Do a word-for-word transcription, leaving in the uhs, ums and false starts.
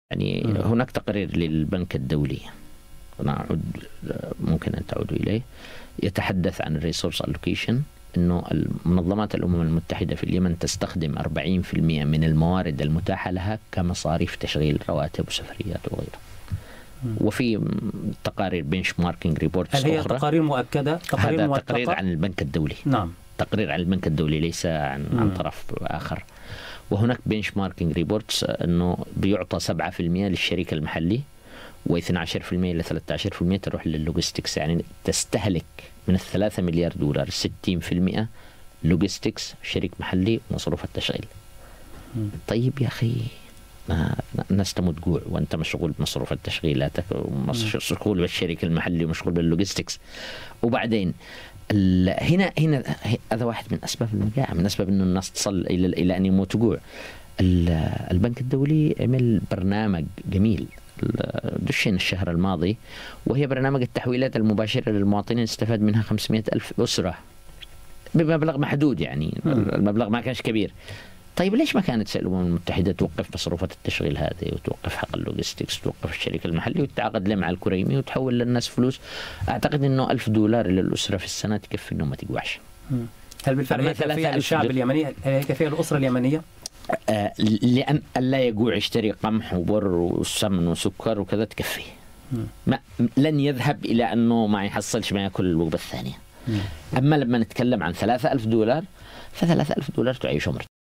يعني م. هناك تقرير للبنك الدولي، أنا أعود ممكن أن تعودوا إليه، يتحدث عن الريسورس ألوكيشن، أنه منظمات الأمم المتحدة في اليمن تستخدم أربعين بالمئة من الموارد المتاحة لها كمصاريف تشغيل رواتب وسفريات وغيرها. وفي تقارير بنش ماركينج ريبورتس هل هي أخرى. تقارير مؤكدة؟ تقارير هذا موثقة؟ تقرير عن البنك الدولي. نعم. تقرير عن البنك الدولي ليس عن, عن طرف آخر. وهناك بنش ماركينج ريبورتس أنه بيعطى سبعة بالمئة للشريك المحلي واثني عشر بالمئة إلى ثلاثة عشر بالمئة تروح لللوجستكس، يعني تستهلك من الثلاثة مليار دولار ستين بالمئة لوجستكس شريك محلي ومصروف التشغيل. م. طيب يا أخي، الناس تموت جوع وأنت مشغول بمصروف التشغيلات ومشغول بالشريك المحلي ومشغول باللوجستكس. وبعدين هنا هنا هذا واحد من أسباب المجاعة، من أسباب إنه الناس تصل إلى إلى أن يموتوا جوع. البنك الدولي عمل برنامج جميل دشين الشهر الماضي، وهي برنامج التحويلات المباشرة للمواطنين، استفاد منها خمسمئة ألف أسرة بمبلغ محدود، يعني المبلغ ما كانش كبير. طيب ليش ما كانت الأمم المتحدة توقف مصروفات التشغيل هذه وتوقف حق اللوجستكس وتوقف الشريك المحلي وتتعاقد له مع الكريمي وتحول للناس فلوس؟ أعتقد إنه ألف دولار للأسرة في السنة تكفي إنه ما تقوعش. هل بالفعل هي كافية للشعب اليمني؟ هي كافية للأسرة اليمنية؟ آه لأن لا يجوع يشتري قمح وبر وسمن وسكر وكذا تكفي. ما لن يذهب إلى أنه ما يحصلش ما يأكل الوجبة الثانية. أما لما نتكلم عن ثلاثة ألف دولار، فثلاثة ألف دولار تعيش عمر.